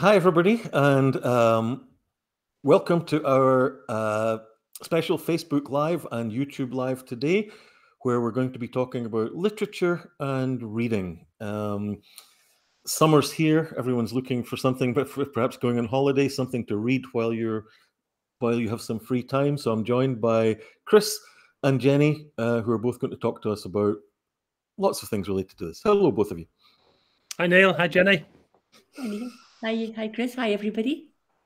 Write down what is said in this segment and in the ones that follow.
Hi, everybody, and welcome to our special Facebook Live and YouTube Live today, where we're going to be talking about literature and reading. Summer's here; everyone's looking for something, but perhaps going on holiday, something to read while you have some free time. So I'm joined by Chris and Jenny, who are both going to talk to us about lots of things related to this. Hello, both of you. Hi, Neil. Hi, Jenny. Hi, Neil. Hi, Chris. Hi, everybody.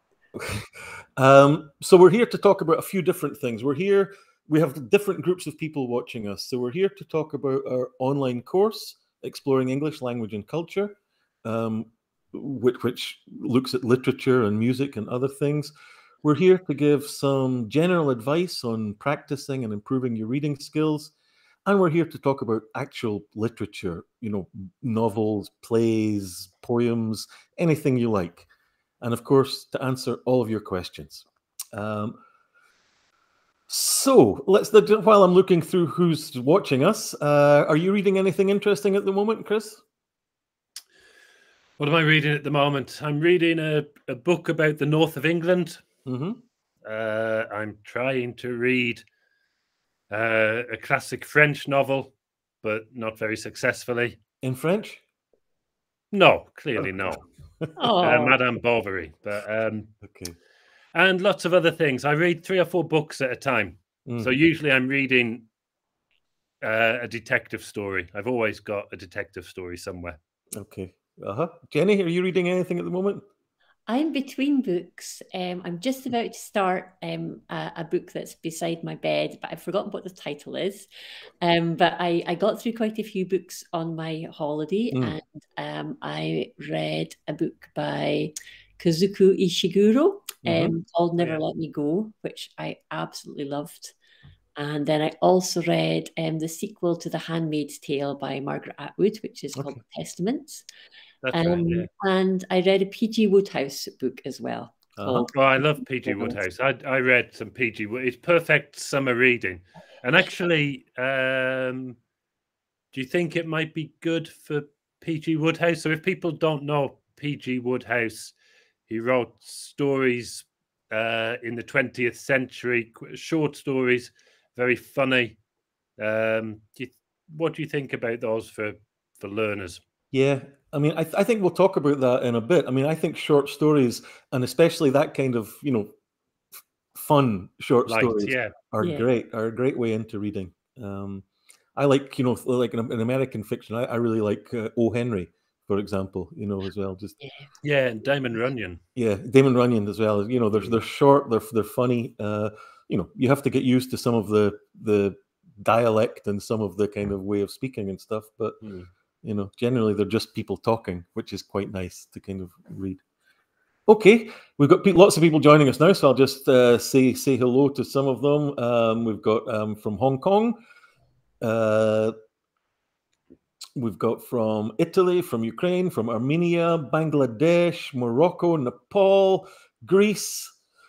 So we're here to talk about a few different things. We have different groups of people watching us. So we're here to talk about our online course, Exploring English Language and Culture, which looks at literature and music and other things. We're here to give some general advice on practicing and improving your reading skills. And we're here to talk about actual literature, novels, plays, poems, anything you like. And of course, to answer all of your questions. So while I'm looking through who's watching us, are you reading anything interesting at the moment, Chris? What am I reading at the moment? I'm reading a book about the north of England. Mm-hmm. I'm trying to read a classic French novel, but not very successfully. In French? No, clearly no. Oh. Madame Bovary, but okay. And lots of other things. I read 3 or 4 books at a time. So usually I'm reading a detective story. I've always got a detective story somewhere. Okay. Jenny, are you reading anything at the moment? I'm between books. I'm just about to start a book that's beside my bed, but I've forgotten what the title is. But I got through quite a few books on my holiday, and I read a book by Kazuko Ishiguro called Never Let Me Go, which I absolutely loved. And then I also read the sequel to The Handmaid's Tale by Margaret Atwood, which is called The Testaments. That's right, yeah. And I read a P.G. Wodehouse book as well. Oh, I love P.G. Wodehouse. I read some P.G. It's perfect summer reading. And actually, do you think it might be good for P.G. Wodehouse? So if people don't know P.G. Wodehouse, he wrote stories in the 20th century, short stories, very funny. What do you think about those for learners? Yeah, I mean, I think we'll talk about that in a bit. I mean, I think short stories, and especially that kind of, fun short stories are a great way into reading. I like, like in American fiction, I really like O. Henry, for example, as well. Just and Damon Runyon. Yeah, Damon Runyon as well. They're short, they're funny. You have to get used to some of the dialect and some of the kind of way of speaking and stuff, but generally they're just people talking, which is quite nice to kind of read. Okay, we've got lots of people joining us now, so I'll just say hello to some of them. We've got from Hong Kong. We've got from Italy, from Ukraine, from Armenia, Bangladesh, Morocco, Nepal, Greece,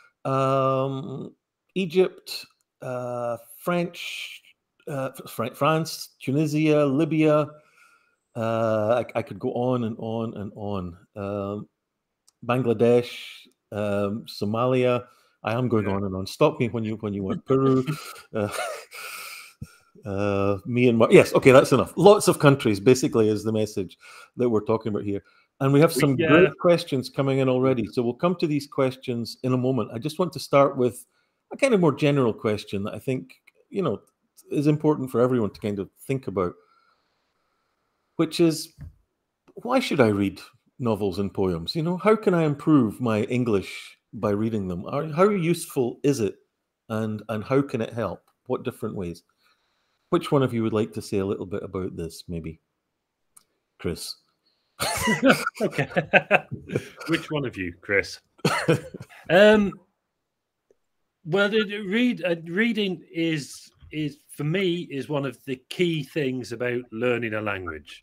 Egypt, France, Tunisia, Libya. I could go on and on and on. Bangladesh, Somalia. I am going on and on. Stop me when you want. Peru. Myanmar. Yes, okay, that's enough. Lots of countries, basically, is the message that we're talking about here. And we have some great questions coming in already. So we'll come to these questions in a moment. I just want to start with a kind of more general question that I think, is important for everyone to kind of think about, which is, why should I read novels and poems? How can I improve my English by reading them? How useful is it? And how can it help? What different ways? Which one of you would like to say a little bit about this, maybe? Chris. Okay. Which one of you, Chris? Well, reading is for me is one of the key things about learning a language.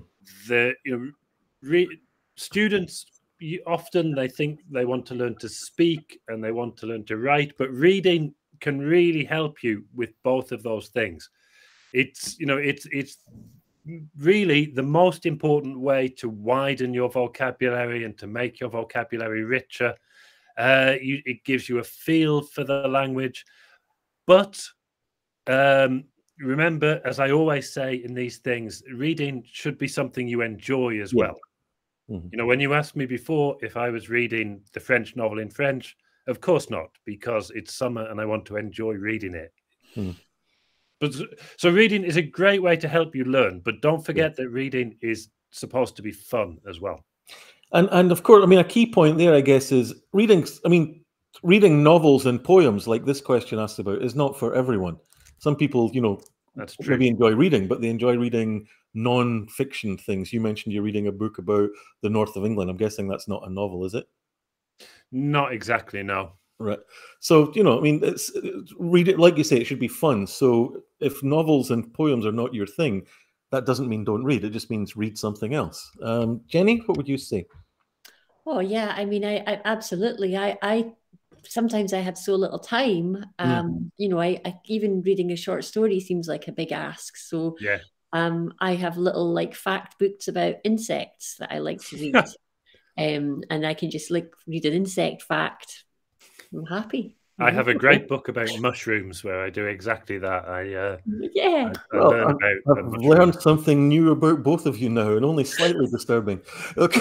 Students often they think they want to learn to speak and they want to learn to write, but reading can really help you with both of those things. It's really the most important way to widen your vocabulary and to make your vocabulary richer. It gives you a feel for the language. But remember, as I always say in these things, reading should be something you enjoy as well. You know, when you asked me before if I was reading the French novel in French, of course not, because it's summer and I want to enjoy reading it. But so reading is a great way to help you learn, but don't forget that reading is supposed to be fun as well. And of course, I mean, a key point there, I guess, is reading. I mean, reading novels and poems like this question asked about is not for everyone. Some people, you know, that's true, maybe enjoy reading, but they enjoy reading non-fiction things. You mentioned you're reading a book about the north of England. I'm guessing that's not a novel, is it? Not exactly, no. Right. So, you know, I mean, it's read it, like you say, it should be fun. So if novels and poems are not your thing, that doesn't mean don't read. It just means read something else. Jenny, what would you say? Oh yeah, I mean, I absolutely. I sometimes I have so little time. You know, I even reading a short story seems like a big ask. So yeah, I have little like fact books about insects that I like to read. And I can just like read an insect fact. I'm happy. I have a great book about mushrooms where I do exactly that. I I've learned something new about both of you now, and only slightly disturbing. Okay.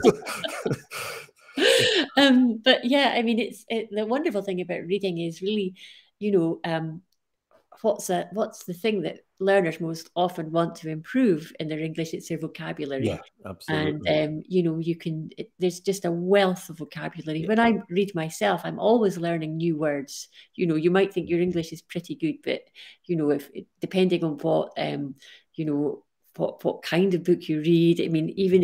But yeah, I mean, the wonderful thing about reading is really, you know, what's the thing that learners most often want to improve in their English? It's their vocabulary. Yeah, absolutely. And you know, there's just a wealth of vocabulary. When I read myself, I'm always learning new words. You know, you might think your English is pretty good, but you know, if depending on what you know, what kind of book you read, I mean, even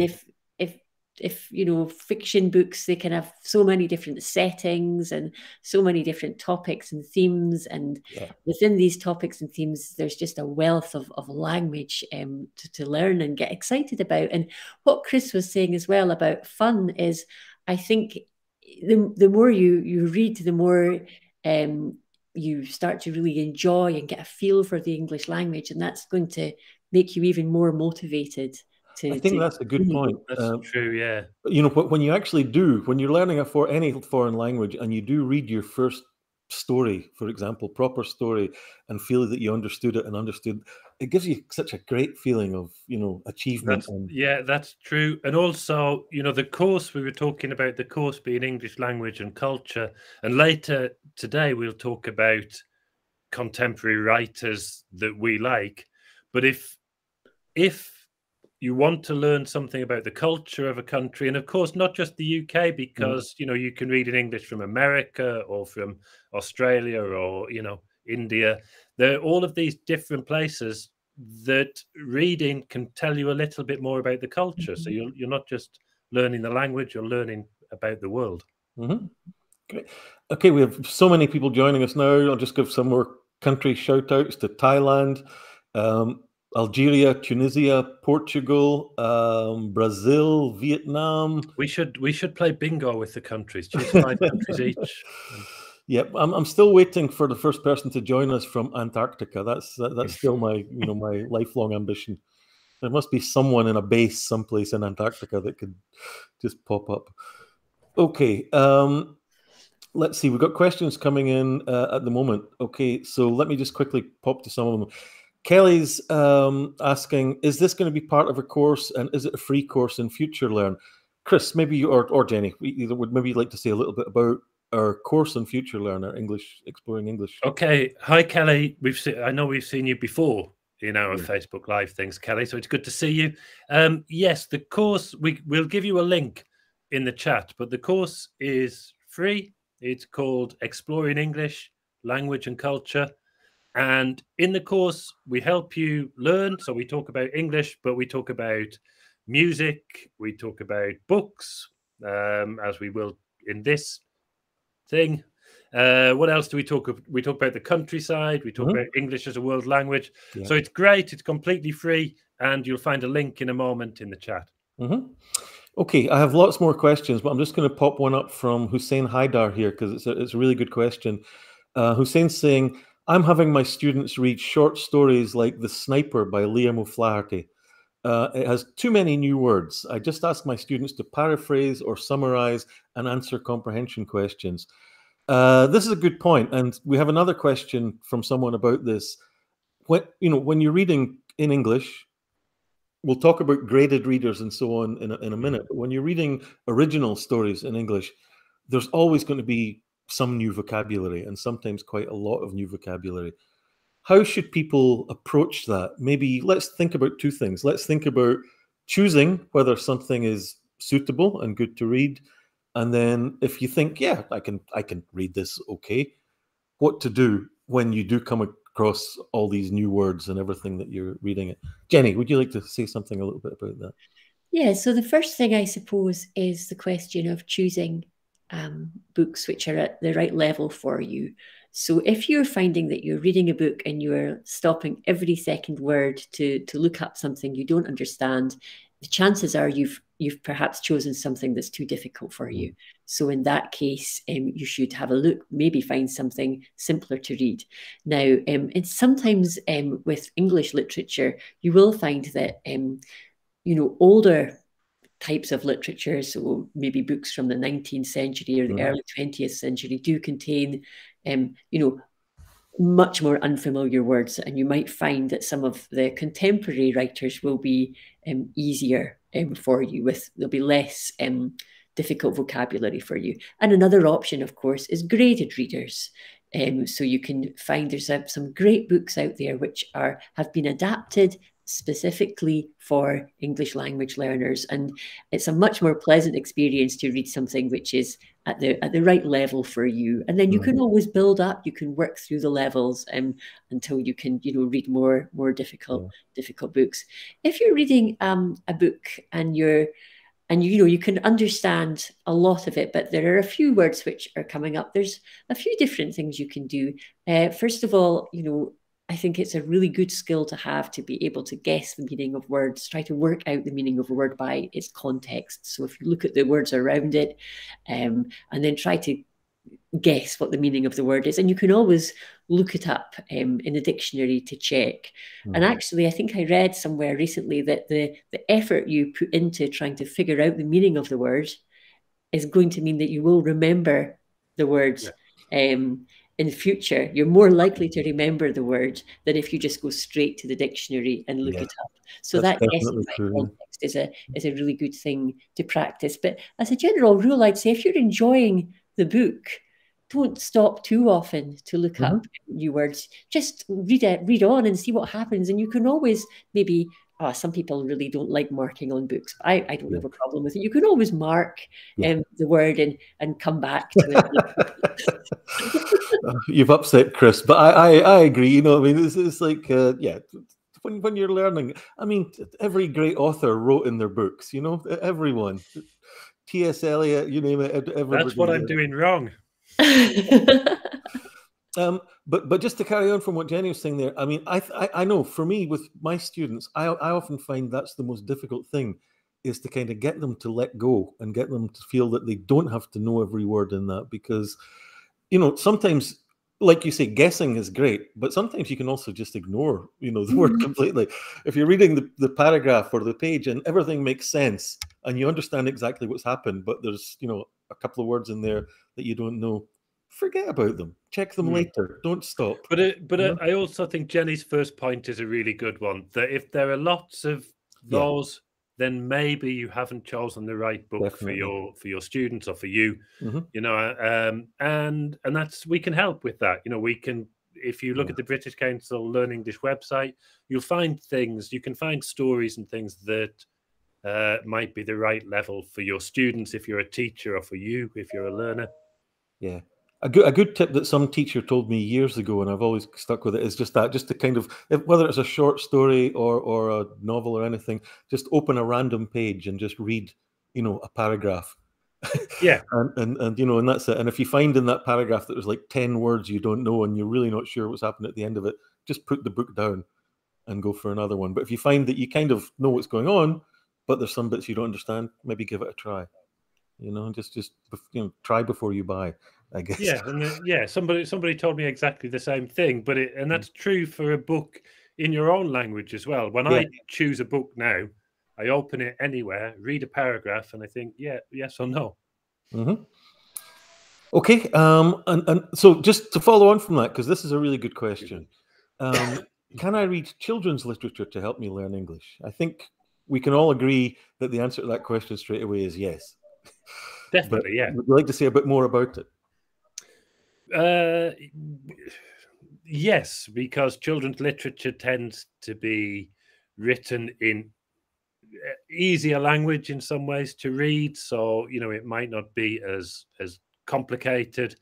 if you know, fiction books, they can have so many different settings and so many different topics and themes, and within these topics and themes there's just a wealth of language to learn and get excited about. And what Chris was saying as well about fun is, I think the more you read, the more you start to really enjoy and get a feel for the English language, and that's going to make you even more motivated. I think that's a good point. That's true, yeah. You know, when you actually when you're learning any foreign language and you do read your first story, for example, proper story, and feel that you understood it, it gives you such a great feeling of, you know, achievement. Yeah, that's true. And also, you know, the course, we were talking about the course being English language and culture, and later today we'll talk about contemporary writers that we like. But if you want to learn something about the culture of a country, and of course not just the UK, because you know, you can read in English from America or from Australia or, you know, India. There are all of these different places that reading can tell you a little bit more about the culture. So you're not just learning the language, you're learning about the world. Great. Okay, we have so many people joining us now. I'll just give some more country shout outs to Thailand, Algeria, Tunisia, Portugal, Brazil, Vietnam. We should play bingo with the countries. Choose 5 countries each. Yep, I'm still waiting for the first person to join us from Antarctica. That's still my my lifelong ambition. There must be someone in a base someplace in Antarctica that could just pop up. Okay, let's see. We've got questions coming in at the moment. Okay, so let me just quickly pop to some of them. Kelly's asking, is this going to be part of a course, and is it a free course in Future Learn? Chris, maybe you or Jenny, would maybe like to say a little bit about our course in Future Learn, our English, Exploring English. Okay. Hi, Kelly. I know we've seen you before in our Facebook Live things, Kelly, so it's good to see you. Yes, the course, we'll give you a link in the chat, but the course is free. It's called Exploring English, Language and Culture. And in the course, we help you learn. So we talk about English, but we talk about music. We talk about books, as we will in this thing. What else do we talk about? We talk about the countryside. We talk about English as a world language. Yeah. So it's great. It's completely free. And you'll find a link in a moment in the chat. Okay, I have lots more questions, but I'm just going to pop one up from Hussein Haidar here because it's a really good question. Hussein's saying, I'm having my students read short stories like The Sniper by Liam O'Flaherty. It has too many new words. I just ask my students to paraphrase or summarize and answer comprehension questions. This is a good point, and we have another question from someone about this. When you're reading in English, we'll talk about graded readers and so on in a minute. But when you're reading original stories in English, there's always going to be some new vocabulary, and sometimes quite a lot of new vocabulary. How should people approach that? Maybe let's think about two things. Let's think about choosing whether something is suitable and good to read. And then if you think, yeah, I can read this okay, what to do when you do come across all these new words and everything that you're reading it. Jenny, would you like to say something a little bit about that? Yeah, so the first thing, I suppose, is the question of choosing books which are at the right level for you. So if you're finding that you're reading a book and you're stopping every second word to look up something you don't understand, the chances are you've perhaps chosen something that's too difficult for you. So in that case, you should have a look, maybe find something simpler to read. Now, and sometimes with English literature, you will find that older types of literature, so maybe books from the 19th century or the early 20th century, do contain, much more unfamiliar words. And you might find that some of the contemporary writers will be easier for you. There'll be less difficult vocabulary for you. And another option, of course, is graded readers. So you can find there's some great books out there which have been adapted specifically for English language learners, and it's a much more pleasant experience to read something which is at the right level for you. And then you can always build up. You can work through the levels until you can read more difficult books. If you're reading a book and you can understand a lot of it, but there are a few words which are coming up. There's a few different things you can do. First of all, I think it's a really good skill to have, to be able to guess the meaning of words, try to work out the meaning of a word by its context. So if you look at the words around it and then try to guess what the meaning of the word is, and you can always look it up in a dictionary to check. And actually, I think I read somewhere recently that the effort you put into trying to figure out the meaning of the word is going to mean that you will remember the words. In the future, you're more likely to remember the word than if you just go straight to the dictionary and look it up. So that guessing by context is a really good thing to practice. But as a general rule, I'd say if you're enjoying the book, don't stop too often to look up new words. Just read on and see what happens. And you can always maybe, some people really don't like marking on books. I don't have a problem with it. You can always mark the word and come back to it. You've upset Chris, but I agree. I mean, it's like, when you're learning, I mean, every great author wrote in their books, everyone. T.S. Eliot, you name it. Everybody. That's what I'm doing wrong. But just to carry on from what Jenny was saying there, I mean, I know for me with my students, I often find that's the most difficult thing, is to kind of get them to let go and get them to feel that they don't have to know every word in that, because sometimes, like you say, guessing is great, but sometimes you can also just ignore the word completely. If you're reading the paragraph or the page and everything makes sense and you understand exactly what's happened, but there's a couple of words in there that you don't know, forget about them. Check them later. Don't stop. But I also think Jenny's first point is a really good one. That if there are lots of those, then maybe you haven't chosen the right book for your students or for you. And that's, we can help with that. We can, if you look at the British Council Learn English website, you'll find things. You can find stories and things that might be the right level for your students if you're a teacher, or for you if you're a learner. Yeah. A good tip that some teacher told me years ago, and I've always stuck with it, is just to kind of, whether it's a short story or a novel or anything, just open a random page and just read, a paragraph. and that's it. And if you find in that paragraph that there's like 10 words you don't know and you're really not sure what's happened at the end of it, just put the book down and go for another one. But if you find that you kind of know what's going on, but there's some bits you don't understand, maybe give it a try. Just try before you buy, I guess. Somebody told me exactly the same thing, and that's true for a book in your own language as well. When I choose a book now, I open it anywhere, read a paragraph, and I think, yeah, yes or no. Okay, and so just to follow on from that, because this is a really good question, can I read children's literature to help me learn English? I think we can all agree that the answer to that question straight away is yes. Definitely, yeah. Would you like to say a bit more about it? Yes, because children's literature tends to be written in easier language in some ways to read, so it might not be as complicated,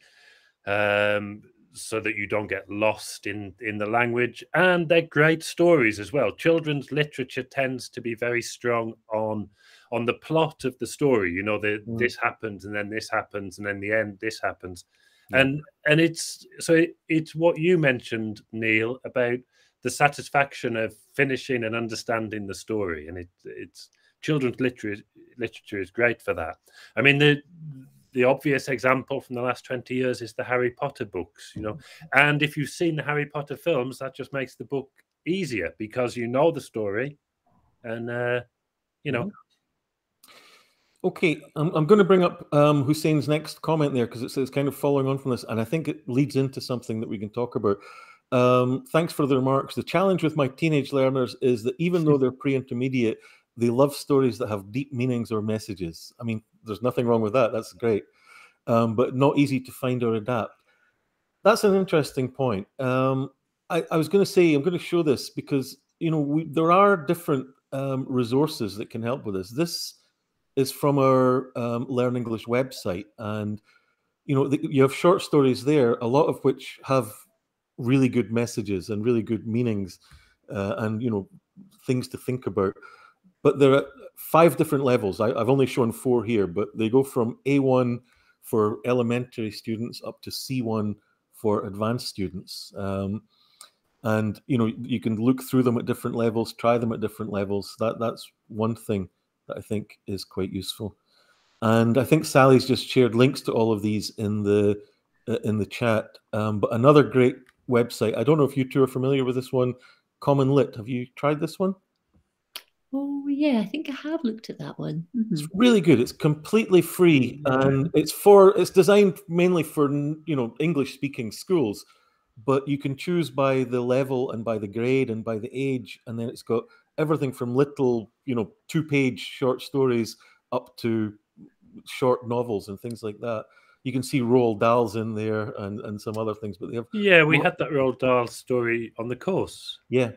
so that you don't get lost in the language. And they're great stories as well. Children's literature tends to be very strong on the plot of the story. This happens and then this happens and then the end this happens. And it's what you mentioned, Neil, about the satisfaction of finishing and understanding the story. And it's children's literature is great for that. I mean, the obvious example from the last 20 years is the Harry Potter books, and if you've seen the Harry Potter films, that just makes the book easier because you know the story, and Okay, I'm going to bring up Hussein's next comment there, because it's kind of following on from this, and I think it leads into something that we can talk about. Thanks for the remarks. The challenge with my teenage learners is that even though they're pre-intermediate, they love stories that have deep meanings or messages. I mean, there's nothing wrong with that. That's great. But not easy to find or adapt. That's an interesting point. I was going to say, I'm going to show this because, there are different resources that can help with this. This is from our Learn English website. And, you have short stories there, a lot of which have really good messages and really good meanings and, things to think about. But there are 5 different levels. I've only shown 4 here, but they go from A1 for elementary students up to C1 for advanced students. And, you can look through them at different levels, try them at different levels. That's one thing that I think is quite useful. And I think Sally's just shared links to all of these in the chat. But another great website, I don't know if you two are familiar with this one, Common Lit. Have you tried this one? Oh yeah, I think I have looked at that one. It's really good. It's completely free, and it's designed mainly for English speaking schools, but you can choose by the level and by the grade and by the age, and then it's got everything from little 2-page short stories up to short novels and things like that. You can see Roald Dahl's in there and some other things, but they have we had that Roald Dahl story on the course.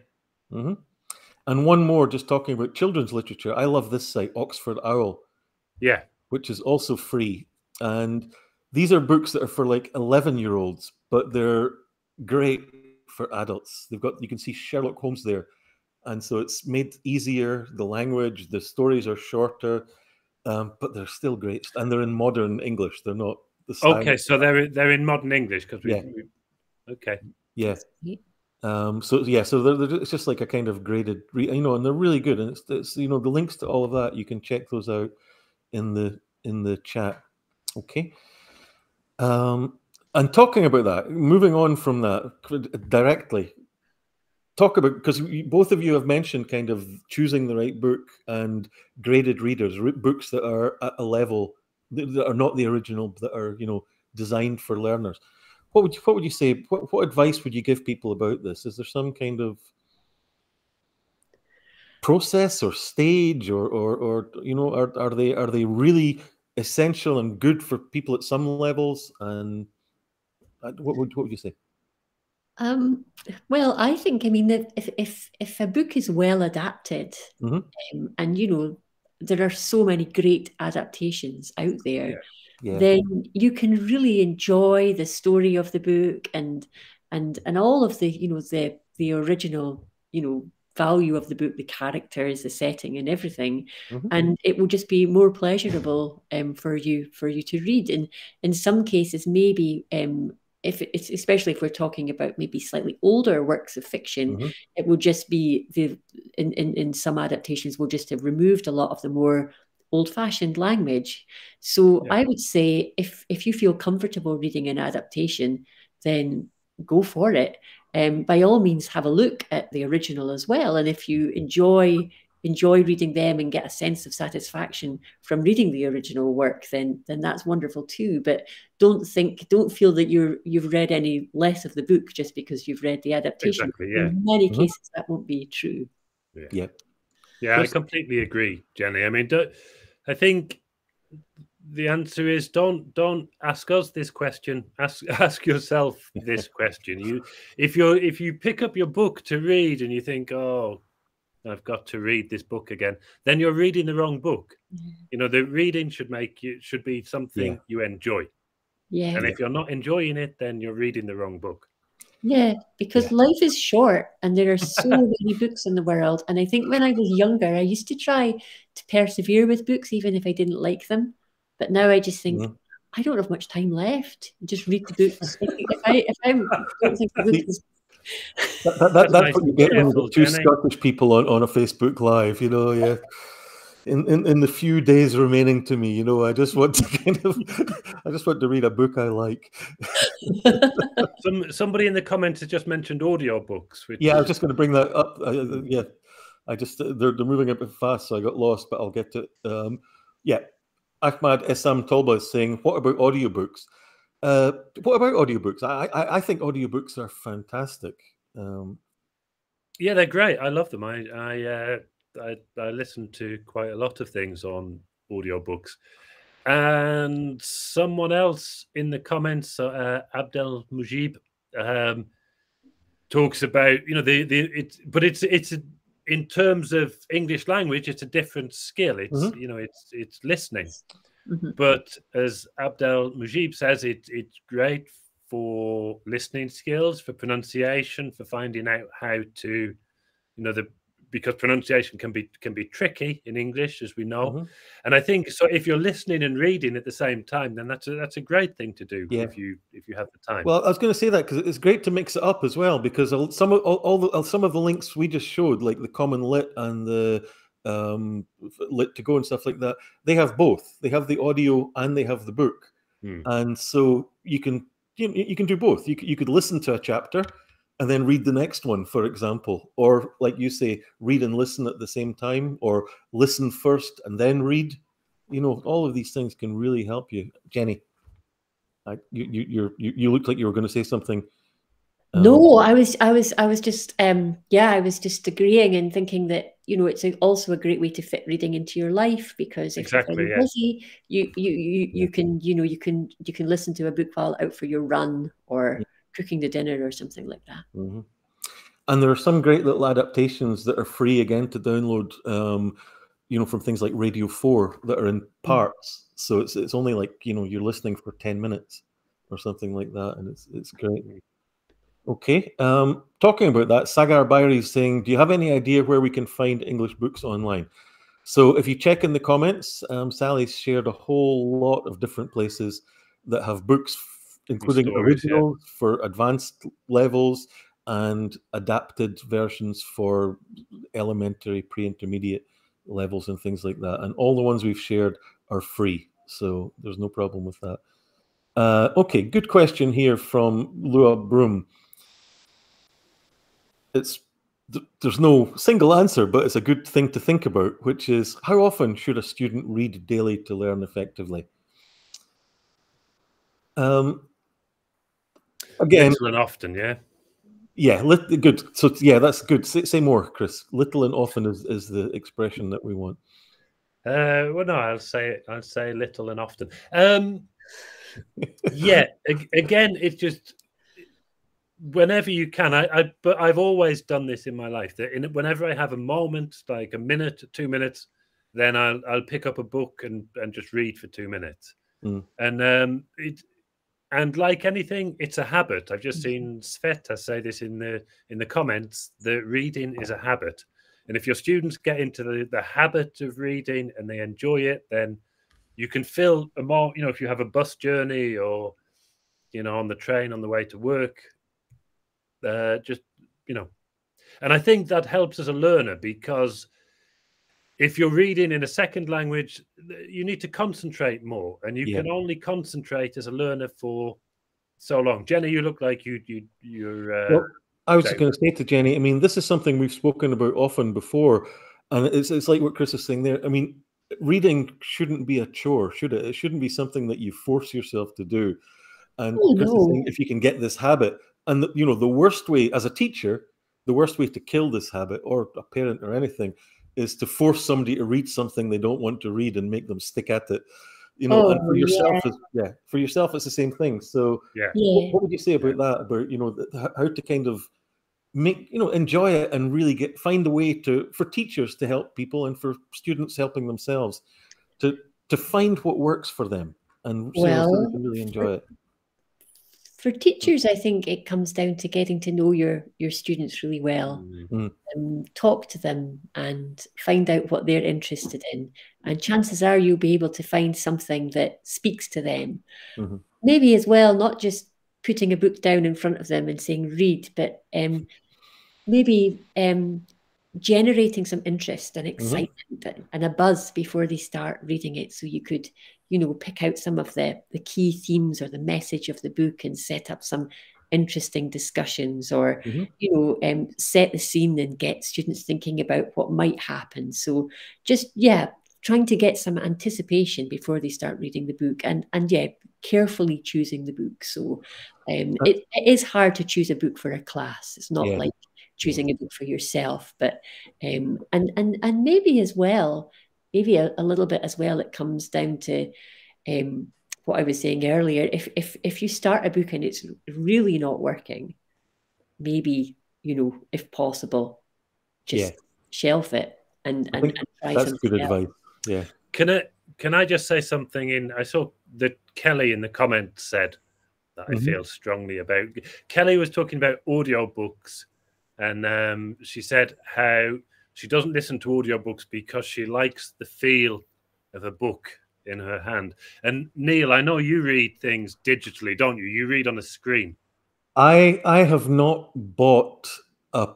And one more, just talking about children's literature. I love this site, Oxford Owl. Which is also free. And these are books that are for like 11-year-olds, but they're great for adults. You can see Sherlock Holmes there. And so it's made easier. The language, the stories are shorter, but they're still great. And they're in modern English. They're not the style. Okay, so they're in modern English because okay. So it's just like a kind of graded, and they're really good. And it's the links to all of that, you can check those out in the chat. Okay. And talking about that, moving on from that directly, talk about, because both of you have mentioned kind of choosing the right book and graded readers, books that are at a level that are not the original, that are designed for learners. What would you say? What advice would you give people about this? Is there some kind of process or stage, or are they really essential and good for people at some levels? And what would you say? Well, I think, that if a book is well adapted, and there are so many great adaptations out there, then you can really enjoy the story of the book and all of the the original value of the book, the characters, the setting, and everything, and it will just be more pleasurable for you to read. And in some cases, maybe if it's, especially if we're talking about maybe slightly older works of fiction, it will just be in some adaptations will just have removed a lot of the more old-fashioned language. So I would say if you feel comfortable reading an adaptation, then go for it. by all means have a look at the original as well. And if you enjoy reading them and get a sense of satisfaction from reading the original work, then that's wonderful too. But don't feel that you've read any less of the book just because you've read the adaptation. Exactly, yeah. In many cases, that won't be true. Yeah. I completely agree, Jenny. I mean, I think the answer is don't ask us this question. Ask yourself this question. If you pick up your book to read and you think, oh, I've got to read this book again, then you're reading the wrong book. You know, the reading should be something you enjoy. Yeah. And if you're not enjoying it, then you're reading the wrong book. Yeah, because life is short and there are so many books in the world. And I think when I was younger, I used to try to persevere with books, even if I didn't like them. But now I just think, I don't have much time left. Just read the books. If I don't think the book is... That's what you get when you get two Scottish people on a Facebook Live, you know, In the few days remaining to me, you know, I just want to read a book I like. Somebody in the comments has just mentioned audiobooks. I was just going to bring that up. They're moving a bit fast, so I got lost, but I'll get to it. Ahmad Essam Tolba is saying, what about audiobooks? I think audiobooks are fantastic. They're great. I love them. I listen to quite a lot of things on audiobooks. And someone else in the comments, Abdel Mujib, talks about, you know, it's in terms of English language, it's a different skill. It's you know, it's listening. But as Abdel Mujib says, it's great for listening skills, for pronunciation, for finding out how to, you know, because pronunciation can be tricky in English, as we know. And I think so if you're listening and reading at the same time, then that's a great thing to do if you have the time. Well, I was going to say that because it's great to mix it up as well, because some of the links we just showed, like the Common Lit and the Lit to Go and stuff like that, they have both. They have the audio and they have the book, and so you can do both. You could listen to a chapter and then read the next one, for example, or like you say, read and listen at the same time, or listen first and then read. You know, all of these things can really help you. Jenny, you looked like you were going to say something. No, I was just I was just agreeing and thinking that, you know, it's also a great way to fit reading into your life, because if you're very busy, you can listen to a book while out for your run or cooking the dinner or something like that. And there are some great little adaptations that are free again to download, you know, from things like Radio 4 that are in parts. So it's only like, you know, you're listening for 10 minutes or something like that, and it's great. Okay, talking about that, Sagar Bairi is saying, do you have any idea where we can find English books online? So if you check in the comments, Sally's shared a whole lot of different places that have books, including originals for advanced levels and adapted versions for elementary, pre-intermediate levels and things like that. And all the ones we've shared are free, so there's no problem with that. Okay, good question here from Lua Broom. There's no single answer, but it's a good thing to think about, which is, how often should a student read daily to learn effectively? Again, little and often, good. So that's good. Say more, Chris. Little and often is the expression that we want. Well, no, I'll say little and often. Again, it's just whenever you can. But I've always done this in my life, that whenever I have a moment, like a minute, 2 minutes, then I'll pick up a book and just read for 2 minutes. And like anything, it's a habit. I've just seen Sveta say this in the comments, that reading is a habit. And if your students get into the habit of reading and they enjoy it, then you can fill a more, you know, if you have a bus journey or, you know, on the train on the way to work, just, you know. And I think that helps as a learner, because if you're reading in a second language, you need to concentrate more, and you can only concentrate as a learner for so long. Jenny, you look like you're. I was just going to say to Jenny, I mean, this is something we've spoken about often before, and it's like what Chris is saying there. I mean, reading shouldn't be a chore, should it? It shouldn't be something that you force yourself to do. And Chris is saying, if you can get this habit, and the worst way as a teacher, the worst way to kill this habit, or a parent or anything, is to force somebody to read something they don't want to read and make them stick at it. And for yourself, for yourself, it's the same thing. So, what would you say about that? About how to kind of make enjoy it and really find a way for teachers to help people and for students helping themselves to find what works for them and so they can really enjoy it. For teachers, I think it comes down to getting to know your students really well. Talk to them and find out what they're interested in. And chances are you'll be able to find something that speaks to them. Maybe as well, not just putting a book down in front of them and saying read, but maybe generating some interest and excitement and a buzz before they start reading it. So you could pick out some of the key themes or the message of the book and set up some interesting discussions, or set the scene and get students thinking about what might happen. So just trying to get some anticipation before they start reading the book, and carefully choosing the book. So it is hard to choose a book for a class. It's not like choosing a book for yourself, but and maybe as well, maybe a little bit as well, it comes down to what I was saying earlier. If you start a book and it's really not working, maybe if possible, just shelf it and try that's something good else. advice. Yeah. Can I just say something? I saw that Kelly in the comments said that I feel strongly about. Kelly was talking about audiobooks, and she said how she doesn't listen to audiobooks because she likes the feel of a book in her hand. And Neil, I know you read things digitally, don't you? You read on a screen. I have not bought a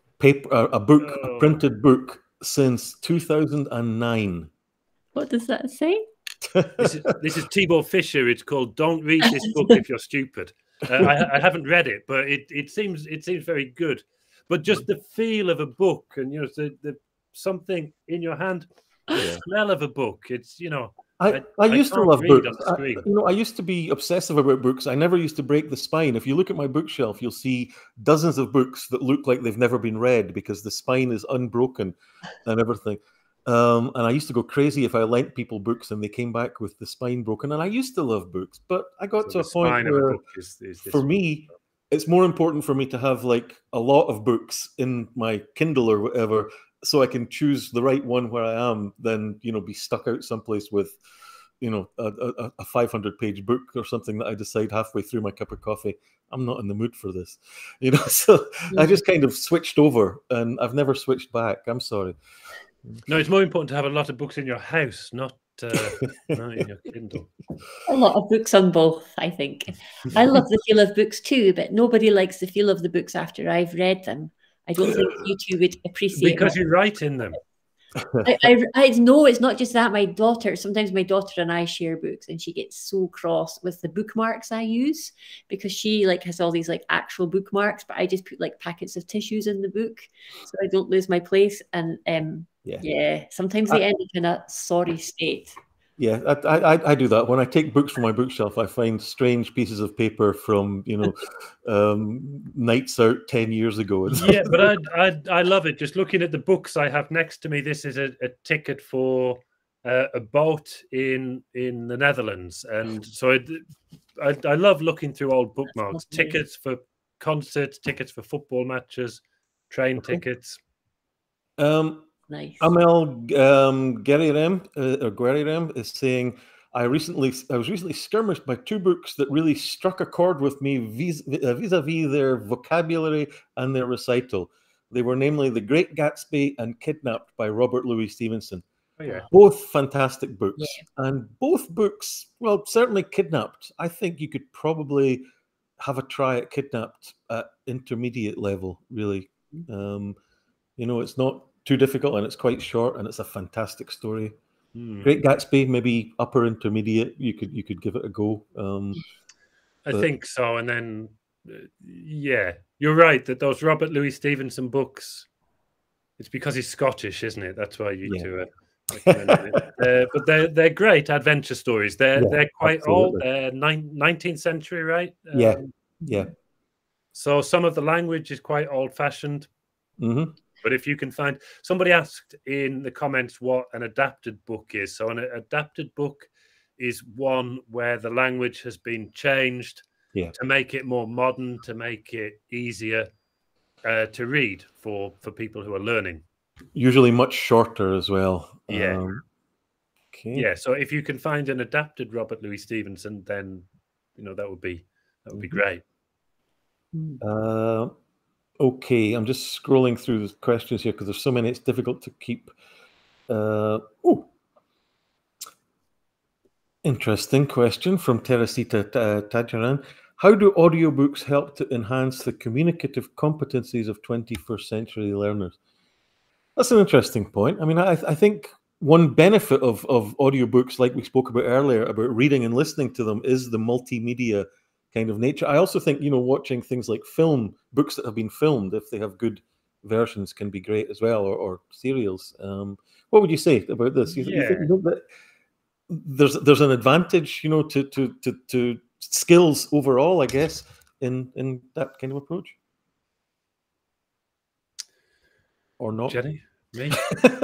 printed book since 2009. What does that say? This is Thibaut Fisher. It's called "Don't Read This Book If You're Stupid." I haven't read it, but it seems very good. But just the feel of a book, and the something in your hand, the smell of a book. It's I used to love books. I used to be obsessive about books. I never used to break the spine. If you look at my bookshelf, you'll see dozens of books that look like they've never been read because the spine is unbroken and everything. And I used to go crazy if I lent people books and they came back with the spine broken. And I used to love books, but I got to a point where, for me, it's more important for me to have like a lot of books in my Kindle or whatever, so I can choose the right one where I am, than be stuck out someplace with a 500-page book or something that I decide halfway through my cup of coffee I'm not in the mood for this. So I just kind of switched over, and I've never switched back. I'm sorry. No, it's more important to have a lot of books in your house, not in your Kindle. A lot of books on both, I think. I love the feel of books too, but nobody likes the feel of the books after I've read them. I don't think you two would appreciate because you write in them. I know it's not just that. Sometimes my daughter and I share books, and she gets so cross with the bookmarks I use, because she has all these actual bookmarks, but I just put packets of tissues in the book so I don't lose my place. And sometimes they end up in a sorry state. Yeah, I do that. When I take books from my bookshelf, I find strange pieces of paper from nights out 10 years ago. Yeah, but I love it. Just looking at the books I have next to me, this is a ticket for a boat in the Netherlands, and so I love looking through old bookmarks. Tickets for concerts, tickets for football matches, train tickets. Nice. Amel Guerirem is saying, I was recently skirmished by two books that really struck a chord with me vis-a-vis their vocabulary and their recital. They were namely The Great Gatsby and Kidnapped by Robert Louis Stevenson. Oh, yeah. Both fantastic books. Yeah. And both books, well, certainly Kidnapped. I think you could probably have a try at Kidnapped at intermediate level, really. It's not too difficult, and it's quite short, and it's a fantastic story. Great Gatsby, maybe upper intermediate. You could give it a go. I think so. And then Yeah, you're right that those Robert Louis Stevenson books, it's because he's Scottish, isn't it? That's why you two are recommending it. But they're great adventure stories. They're quite old. They're 19th century, right? Yeah. So some of the language is quite old-fashioned. But if you can find, somebody asked in the comments what an adapted book is. So an adapted book is one where the language has been changed to make it more modern, to make it easier to read for people who are learning. Usually much shorter as well. Yeah. Okay. Yeah. So if you can find an adapted Robert Louis Stevenson, then that would be great. Okay, I'm just scrolling through the questions here because there's so many. It's difficult to keep. Interesting question from Teresita Tajaran. How do audiobooks help to enhance the communicative competencies of 21st century learners? That's an interesting point. I mean, I think one benefit of audiobooks, like we spoke about earlier, about reading and listening to them, is the multimedia kind of nature. I also think, watching things like books that have been filmed, if they have good versions, can be great as well, or serials. What would you say about this? You think that there's an advantage, to skills overall, I guess, in that kind of approach, or not? Jenny, me?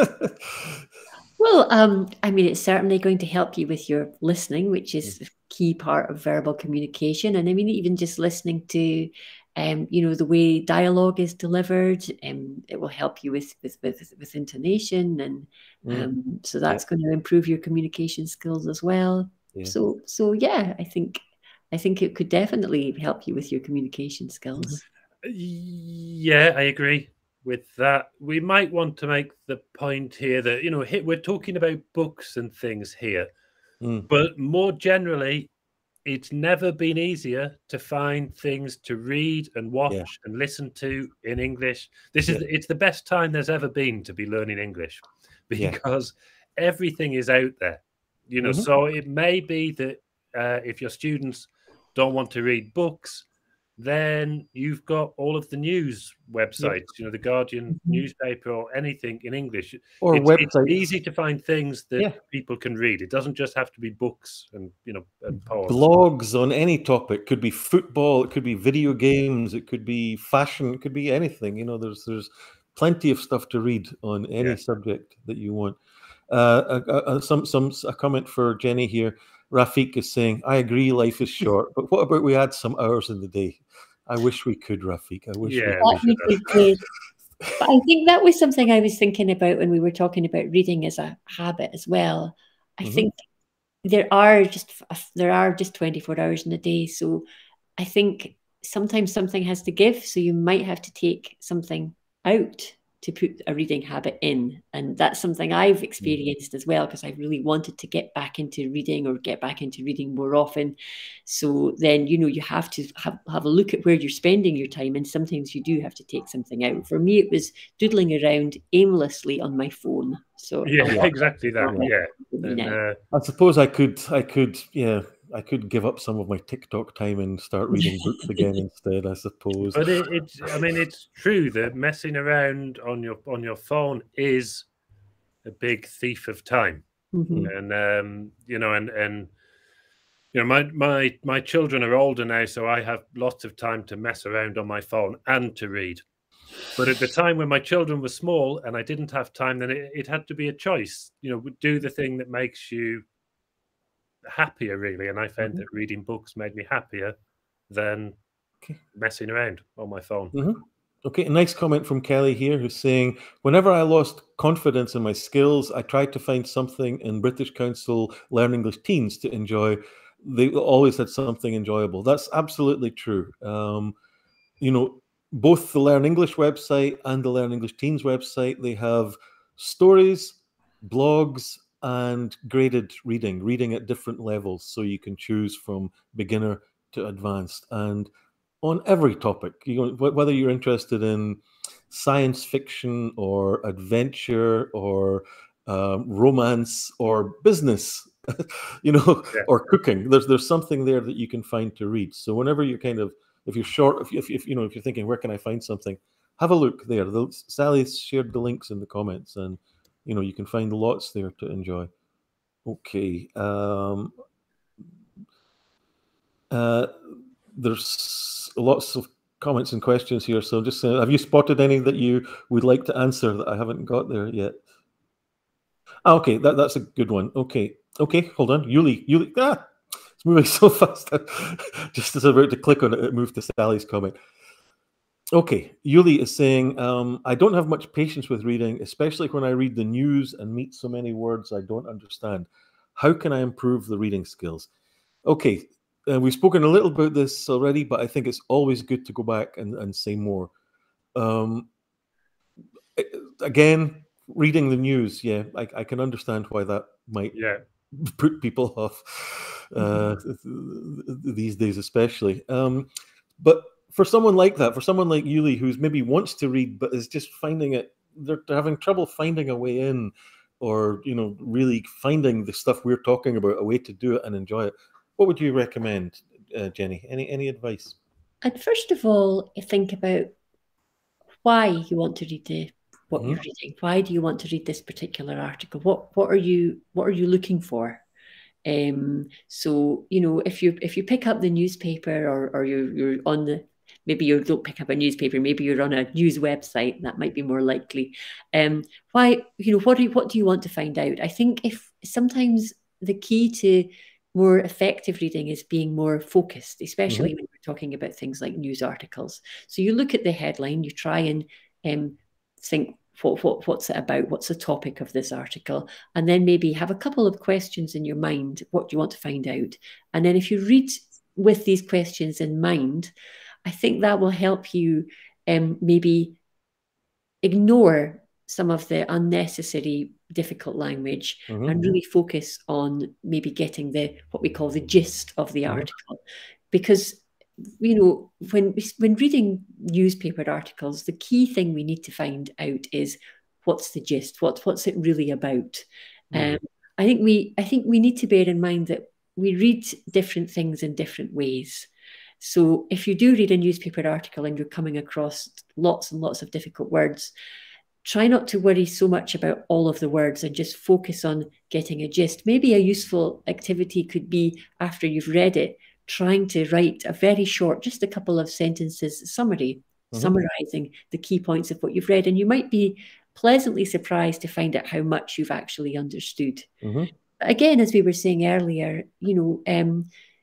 Well, I mean, it's certainly going to help you with your listening, which is a key part of verbal communication. And I mean, even just listening to, the way dialogue is delivered, it will help you with intonation, and so that's going to improve your communication skills as well. So yeah, I think it could definitely help you with your communication skills. Yeah, I agree with that. We might want to make the point here that we're talking about books and things here, but more generally, it's never been easier to find things to read and watch and listen to in English. It's the best time there's ever been to be learning English, because everything is out there. So it may be that if your students don't want to read books, then you've got all of the news websites, the Guardian newspaper, or anything in English. Or websites. It's easy to find things that people can read. It doesn't just have to be books and and poems. Blogs on any topic. Could be football, it could be video games, it could be fashion, it could be anything. There's plenty of stuff to read on any subject that you want. A comment for Jenny here. Rafik is saying, I agree, life is short, but what about we add some hours in the day? I wish we could, Rafik. I wish we could. But I think that was something I was thinking about when we were talking about reading as a habit as well. I think there are just 24 hours in a day. So I think sometimes something has to give. So you might have to take something out to put a reading habit in. And that's something I've experienced as well, because I really wanted to get back into reading, or get back into reading more often. So then, you have to have a look at where you're spending your time. And sometimes you do have to take something out. For me, it was doodling around aimlessly on my phone. So exactly that. I suppose I could give up some of my TikTok time and start reading books again instead, I suppose. But it's true that messing around on your phone is a big thief of time. And my children are older now, so I have lots of time to mess around on my phone and to read. But at the time when my children were small and I didn't have time, then it had to be a choice. Do the thing that makes you happier, really. And I found that reading books made me happier than messing around on my phone. Okay, a nice comment from Kelly here, who's saying, whenever I lost confidence in my skills, I tried to find something in British Council Learn English Teens to enjoy. They always had something enjoyable. That's absolutely true. Both the Learn English website and the Learn English Teens website, they have stories, blogs, and graded reading at different levels. So you can choose from beginner to advanced. And on every topic, whether you're interested in science fiction or adventure or romance or business, or cooking, there's something there that you can find to read. So whenever you're kind of if you're short, if you know, if you're thinking, where can I find something, have a look there. Sally's shared the links in the comments, and you know, you can find lots there to enjoy. Okay. There's lots of comments and questions here. So just have you spotted any that you would like to answer that I haven't got there yet? Okay, that's a good one. Okay, hold on. Yuli, it's moving so fast. Just as I'm about to click on it, it moved to Sally's comment. Okay, Yuli is saying, I don't have much patience with reading, especially when I read the news and meet so many words I don't understand. How can I improve the reading skills? Okay, we've spoken a little about this already, but I think it's always good to go back and say more. Again, reading the news, yeah, I can understand why that might put people off these days, especially. But for someone like that, for someone like Yuli, who's maybe wants to read but is just finding it, they're having trouble finding a way in, or you know, really finding the stuff we're talking about, a way to do it and enjoy it. What would you recommend, Jenny? Any advice? I'd first of all think about why you want to read what you're reading. Why do you want to read this particular article? What are you looking for? So you know, if you pick up the newspaper, or you're on the, maybe you don't pick up a newspaper, maybe you're on a news website, that might be more likely. Why, you know, what do you want to find out? I think if sometimes the key to more effective reading is being more focused, especially when we're talking about things like news articles. So you look at the headline, you try and think, what's it about? What's the topic of this article? And then maybe have a couple of questions in your mind. What do you want to find out? And then if you read with these questions in mind, I think that will help you maybe ignore some of the unnecessary difficult language and really focus on maybe getting what we call the gist of the article. Because you know, when reading newspaper articles, the key thing we need to find out is what's the gist, what's it really about. I think we need to bear in mind that we read different things in different ways. So if you do read a newspaper article and you're coming across lots and lots of difficult words, try not to worry so much about all of the words and just focus on getting a gist. Maybe a useful activity could be, after you've read it, trying to write a very short, just a couple of sentences summary, summarizing the key points of what you've read. And you might be pleasantly surprised to find out how much you've actually understood. But again, as we were saying earlier, you know,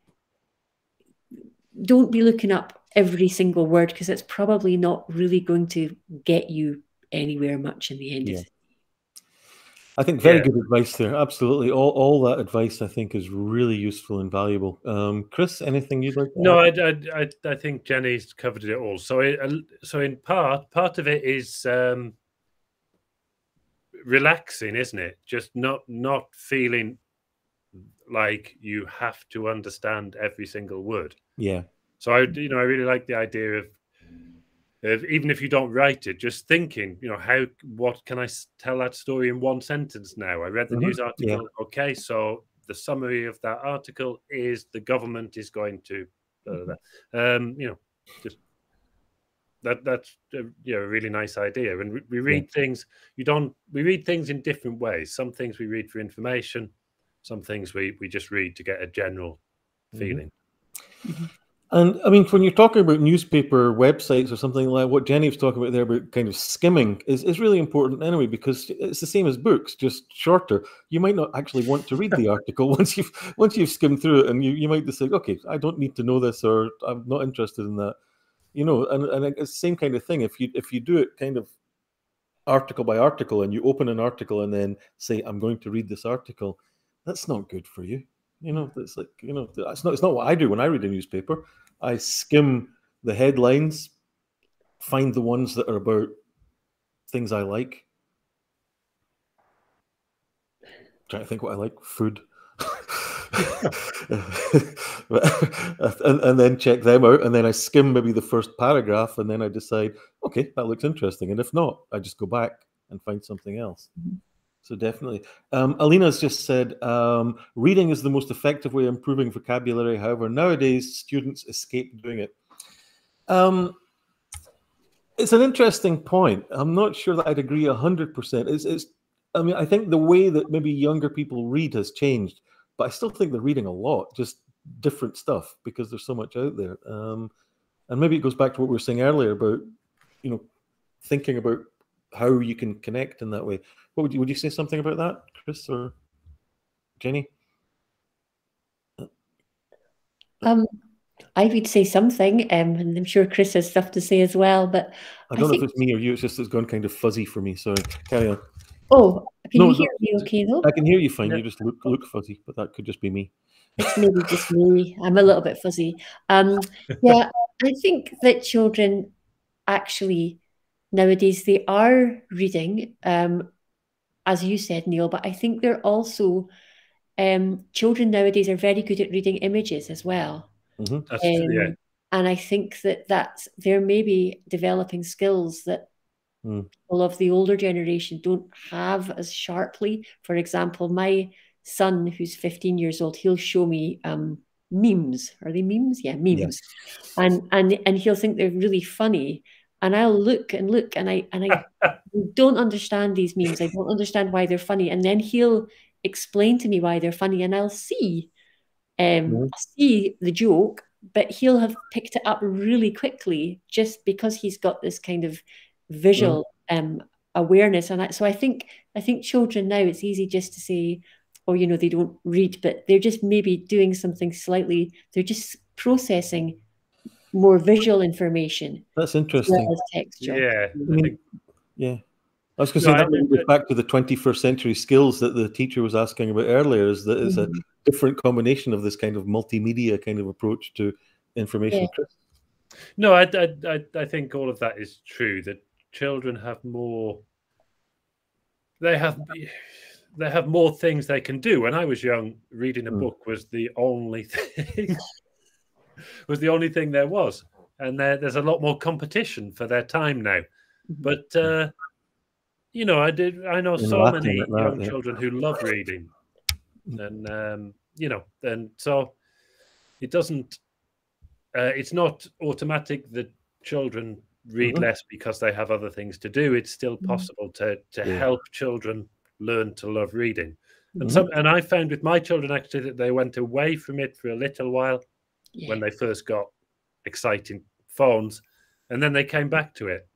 don't be looking up every single word, because it's probably not really going to get you anywhere much in the end. I think very good advice there. Absolutely. All that advice, I think, is really useful and valuable. Chris, anything you'd like to add? I think Jenny's covered it all. So in part of it is relaxing, isn't it? Just not feeling like you have to understand every single word. Yeah. So I really like the idea of even if you don't write it, just thinking, you know, what can I tell that story in one sentence now? I read the news article. Okay, so the summary of that article is the government is going to, you know, just that's a really nice idea. And we read things. We read things in different ways. Some things we read for information. Some things we just read to get a general feeling. And I mean, when you're talking about newspaper websites or something like what Jenny was talking about there, about kind of skimming, is really important anyway, because it's the same as books, just shorter. You might not actually want to read the article once you've skimmed through it, and you might decide, okay, I don't need to know this, or I'm not interested in that. You know, and it's the same kind of thing. If you do it kind of article by article, and you open an article and then say, I'm going to read this article, that's not good for you. You know, it's like, you know, it's not what I do when I read a newspaper. I skim the headlines, find the ones that are about things I like. Trying to think what I like, food. and then check them out, and then I skim maybe the first paragraph, and then I decide, okay, that looks interesting. And if not, I just go back and find something else. So definitely. Alina's just said, reading is the most effective way of improving vocabulary. However, nowadays, students escape doing it. It's an interesting point. I'm not sure that I'd agree 100%. I mean, I think the way that maybe younger people read has changed, but I still think they're reading a lot, just different stuff, because there's so much out there. And maybe it goes back to what we were saying earlier about, thinking about how you can connect in that way. What would you say something about that, Chris or Jenny? I would say something, and I'm sure Chris has stuff to say as well. But I don't know if it's me or you. It's gone kind of fuzzy for me. Sorry, carry on. Oh, can you hear me okay though? I can hear you fine. You just look fuzzy, but that could just be me. It's maybe just me. I'm a little bit fuzzy. Yeah, I think that children actually nowadays they are reading, as you said, Neil. But I think they're also children nowadays are very good at reading images as well. That's true, yeah. And I think that they're maybe developing skills that people of the older generation don't have as sharply. For example, my son, who's 15 years old, he'll show me memes. Are they memes? Yeah, memes. Yes. And he'll think they're really funny. And I'll look, and I don't understand these memes. I don't understand why they're funny. And then he'll explain to me why they're funny, and I'll see the joke, but he'll have picked it up really quickly just because he's got this kind of visual awareness. And so I think children now, it's easy just to say, oh, they don't read, but they're just maybe doing something slightly. They're just processing more visual information. That's interesting. As texture. Yeah. I was going to say that goes back to the 21st century skills that the teacher was asking about earlier. Is that it's a different combination of this kind of multimedia kind of approach to information. Yeah. No, I think all of that is true. That children have more. They have more things they can do. When I was young, reading a book was the only thing. Was the only thing there was, and there's a lot more competition for their time now. But I know so many young children who love reading, and and so it doesn't. It's not automatic that children read less because they have other things to do. It's still possible to help children learn to love reading. And I found with my children actually that they went away from it for a little while when they first got exciting phones, and then they came back to it.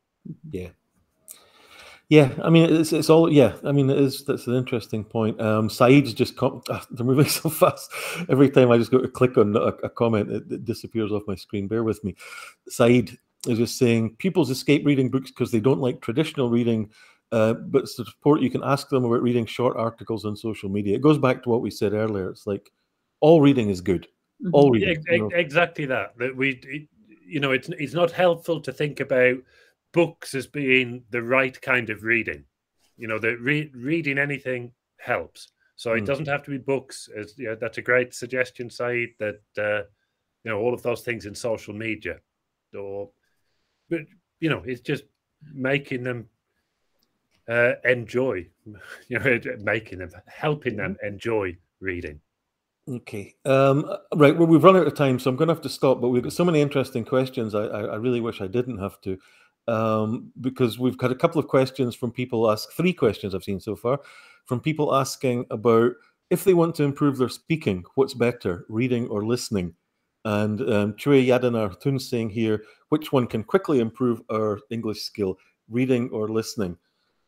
Yeah, I mean, it's all, I mean, that's an interesting point. Saeed's just, they're moving so fast. Every time I just go to click on a comment, it disappears off my screen. Bear with me. Saeed is just saying, pupils escape reading books because they don't like traditional reading, but to support, you can ask them about reading short articles on social media. It goes back to what we said earlier. It's like, all reading is good. All reading. Exactly that. It's not helpful to think about books as being the right kind of reading. That reading anything helps. So it doesn't have to be books. That's a great suggestion, Saeed, that all of those things in social media, but it's just making them enjoy, helping them enjoy reading. Okay. Right. Well, we've run out of time, so I'm going to have to stop. But we've got so many interesting questions. I really wish I didn't have to, because we've got a couple of questions from people 3 questions I've seen so far, from people asking about if they want to improve their speaking, what's better, reading or listening? And Chue Yadanar Thun saying here, which one can quickly improve our English skill, reading or listening?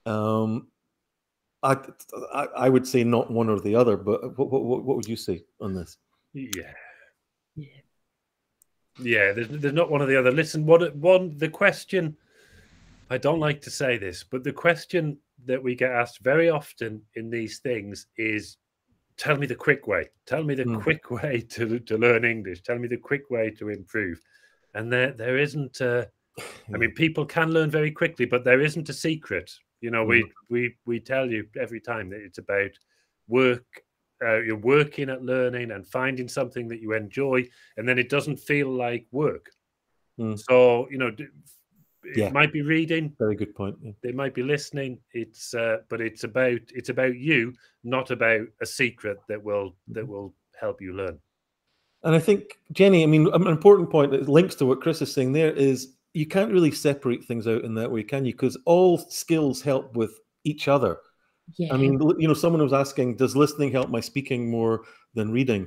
I would say not one or the other, but what would you say on this? Yeah. There's not one or the other. Listen, the question, I don't like to say this, but the question that we get asked very often in these things is, tell me the quick way. Tell me the quick way to learn English. Tell me the quick way to improve. And there isn't. I mean, people can learn very quickly, but there isn't a secret. We tell you every time that it's about work. You're working at learning and finding something that you enjoy, and then it doesn't feel like work. So it might be reading. Very good point. Yeah. They might be listening. But it's about you, not about a secret that will help you learn. And I think, Jenny, I mean, an important point that links to what Chris is saying there is you can't really separate things out in that way, can you? Because all skills help with each other. Yeah. I mean, you know, someone was asking, does listening help my speaking more than reading?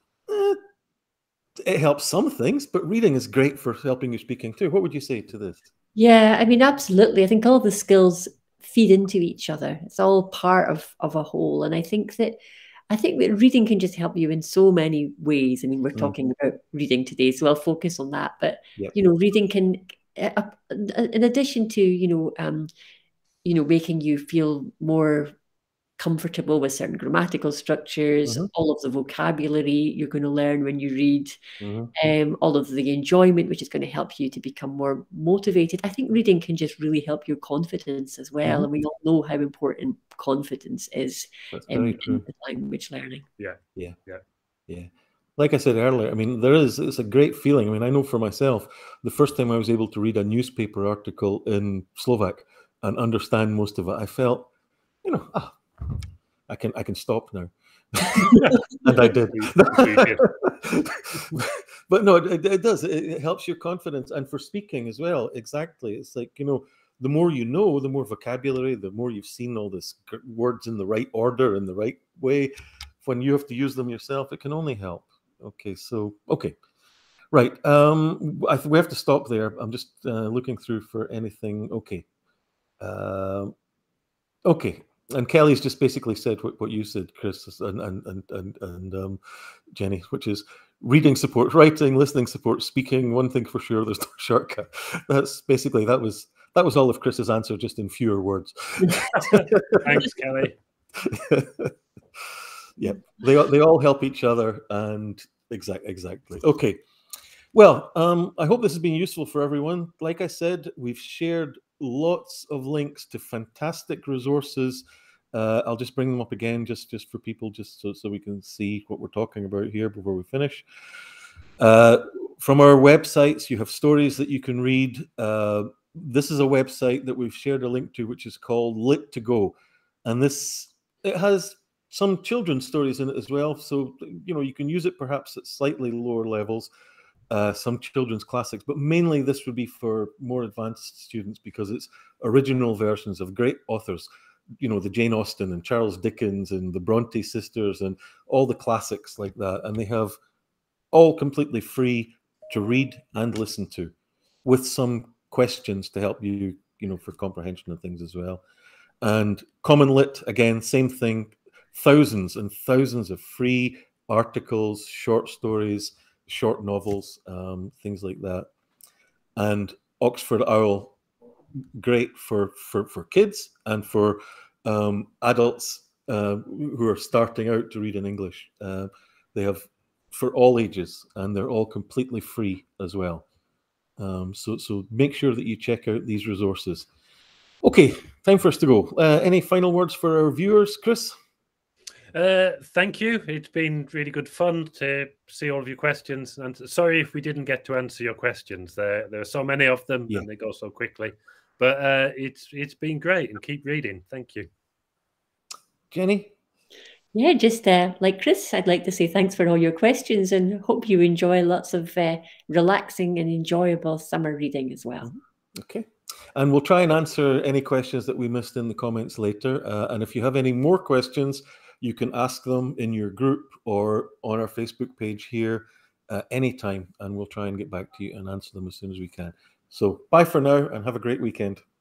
It helps some things, but reading is great for helping your speaking too. What would you say to this? Yeah, I mean, absolutely. I think all the skills feed into each other. It's all part of a whole. And I think that reading can just help you in so many ways. I mean, we're talking about reading today, so I'll focus on that. But you know, reading can, in addition to making you feel more comfortable with certain grammatical structures, all of the vocabulary you're going to learn when you read, all of the enjoyment, which is going to help you to become more motivated. I think reading can just really help your confidence as well. And we all know how important confidence is in language learning. Yeah. Like I said earlier, I mean, it's a great feeling. I mean, I know for myself, the first time I was able to read a newspaper article in Slovak and understand most of it, I felt, you know, I can stop now. And I did. But no, it does. It helps your confidence. And for speaking as well, exactly. It's like, you know, the more you know, the more vocabulary, the more you've seen all this words in the right order, in the right way. When you have to use them yourself, it can only help. Okay, so, okay. Right. We have to stop there. I'm just looking through for anything. Okay. Okay. And Kelly's just basically said what you said, Chris, and Jenny, which is reading support, writing, listening support, speaking. One thing for sure, there's no shortcut. That's basically that was all of Chris's answer, just in fewer words. Thanks, Kelly. Yeah, they all help each other, and exactly. Okay. Well, I hope this has been useful for everyone. Like I said, we've shared lots of links to fantastic resources. I'll just bring them up again just for people, just so we can see what we're talking about here before we finish. From our websites, you have stories that you can read. This is a website that we've shared a link to, which is called Lit2Go. And it has some children's stories in it as well. So, you know, you can use it perhaps at slightly lower levels. Some children's classics, but mainly this would be for more advanced students because it's original versions of great authors, you know, the Jane Austen and Charles Dickens and the Bronte sisters and all the classics like that. And they have all completely free to read and listen to, with some questions to help you, you know, for comprehension of things as well. And Common Lit, again, same thing, thousands and thousands of free articles, short stories, short novels, things like that. And Oxford Owl, great for kids and for adults who are starting out to read in English. They have for all ages, and they're all completely free as well. So make sure that you check out these resources. Okay, time for us to go. Any final words for our viewers, Chris? Thank you. It's been really good fun to see all of your questions. And sorry if we didn't get to answer your questions. There are so many of them, and they go so quickly. But it's been great, and keep reading. Thank you. Jenny? Yeah, just like Chris, I'd like to say thanks for all your questions, and hope you enjoy lots of relaxing and enjoyable summer reading as well. Okay. And we'll try and answer any questions that we missed in the comments later. And if you have any more questions, you can ask them in your group or on our Facebook page here anytime, and we'll try and get back to you and answer them as soon as we can. So bye for now, and have a great weekend.